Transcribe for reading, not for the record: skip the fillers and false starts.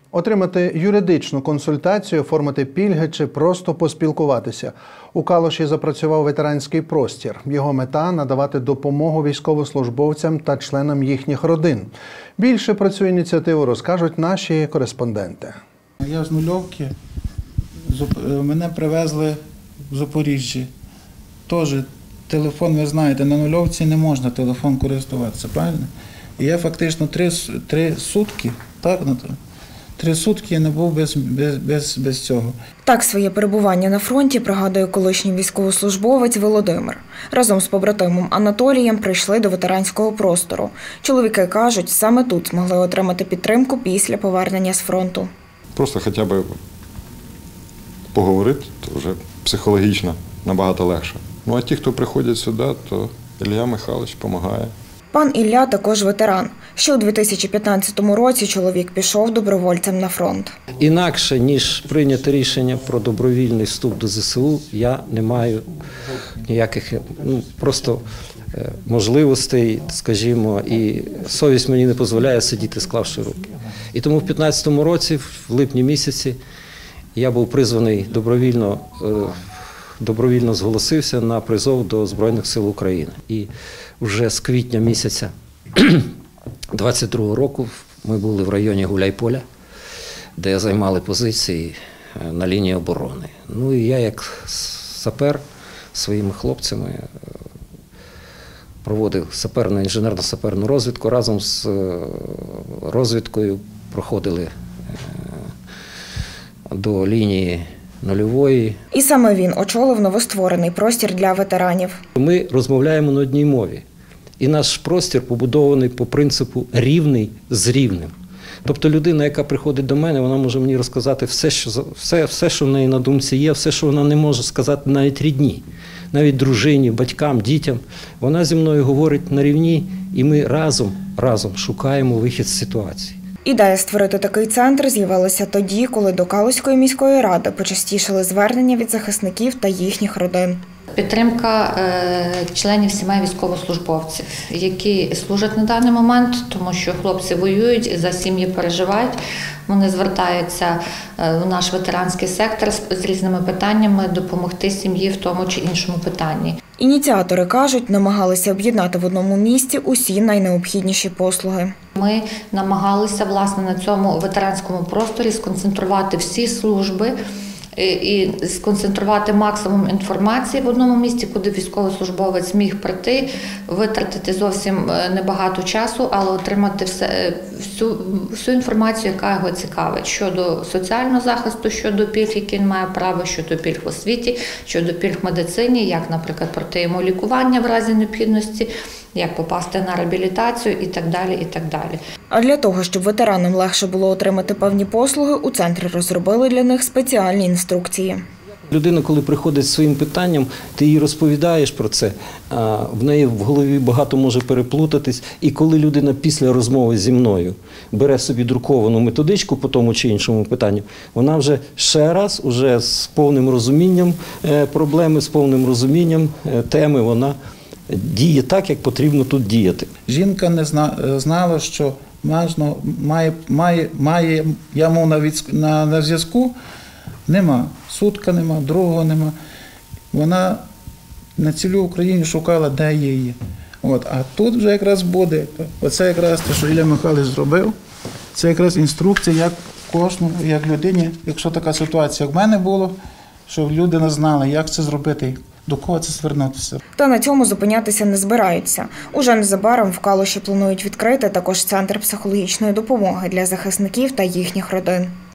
Отримати юридичну консультацію, оформити пільги чи просто поспілкуватися. У Калуші запрацював ветеранський простір. Його мета – надавати допомогу військовослужбовцям та членам їхніх родин. Більше про цю ініціативу розкажуть наші кореспонденти. Я з Нульовки, мене привезли в Запоріжжя. Теж телефон, ви знаєте, на Нульовці не можна телефон користуватися, правильно? І я фактично три сутки, так, Наталя? 3 сутки я не був без цього. Так своє перебування на фронті пригадує колишній військовослужбовець Володимир. Разом з побратимом Анатолієм прийшли до ветеранського простору. Чоловіки кажуть, саме тут змогли отримати підтримку після повернення з фронту. Просто хоча б поговорити, то вже психологічно набагато легше. Ну а ті, хто приходять сюди, то Ілля Михайлович допомагає. Пан Ілля також ветеран. Ще у 2015 році чоловік пішов добровольцем на фронт. Інакше, ніж прийняти рішення про добровільний вступ до ЗСУ, я не маю ніяких просто можливостей, скажімо, і совість мені не дозволяє сидіти, склавши руки. І тому в 2015 році, в липні місяці, я був призваний добровільно зголосився на призов до Збройних сил України. І вже з квітня місяця 22-го року ми були в районі Гуляйполя, де займали позиції на лінії оборони. Ну і я як сапер своїми хлопцями проводив інженерно-саперну розвідку. Разом з розвідкою проходили до лінії нульової. І саме він очолив новостворений простір для ветеранів. Ми розмовляємо на одній мові. І наш простір побудований по принципу рівний з рівним. Тобто людина, яка приходить до мене, вона може мені розказати все, що в неї на думці є, все, що вона не може сказати навіть рідні, навіть дружині, батькам, дітям. Вона зі мною говорить на рівні, і ми разом шукаємо вихід з ситуації. Ідея створити такий центр з'явилася тоді, коли до Калуської міської ради почастішали звернення від захисників та їхніх родин. Підтримка членів сімей військовослужбовців, які служать на даний момент, тому що хлопці воюють, за сім'ї переживають. Вони звертаються в наш ветеранський сектор з різними питаннями допомогти сім'ї в тому чи іншому питанні. Ініціатори кажуть, намагалися об'єднати в одному місці усі найнеобхідніші послуги. Ми намагалися, власне, на цьому ветеранському просторі сконцентрувати всі служби і сконцентрувати максимум інформації в одному місці, куди військовослужбовець міг прийти, витратити зовсім небагато часу, але отримати всю інформацію, яка його цікавить, щодо соціального захисту, щодо пільг, які він має право, щодо пільг в освіті, щодо пільг в медицині, як, наприклад, пройти йому лікування в разі необхідності, як попасти на реабілітацію і так далі, і так далі. А для того, щоб ветеранам легше було отримати певні послуги, у центрі розробили для них спеціальні інструкції. Людина, коли приходить з своїм питанням, ти їй розповідаєш про це, в неї в голові багато може переплутатись. І коли людина після розмови зі мною бере собі друковану методичку по тому чи іншому питанню, вона вже ще раз, уже з повним розумінням проблеми, з повним розумінням теми, вона діє так, як потрібно тут діяти. Жінка не знала, що я мов на зв'язку, нема, сутка нема, другого нема. Вона на цілій Україні шукала, де її. А тут вже якраз буде, оце якраз те, що Ілля Михайлович зробив, це якраз інструкція, як кожному, як людині, якщо така ситуація, як в мене було, щоб люди не знали, як це зробити. До кого це звернутися? Та на цьому зупинятися не збираються. Уже незабаром в Калуші планують відкрити також центр психологічної допомоги для захисників та їхніх родин.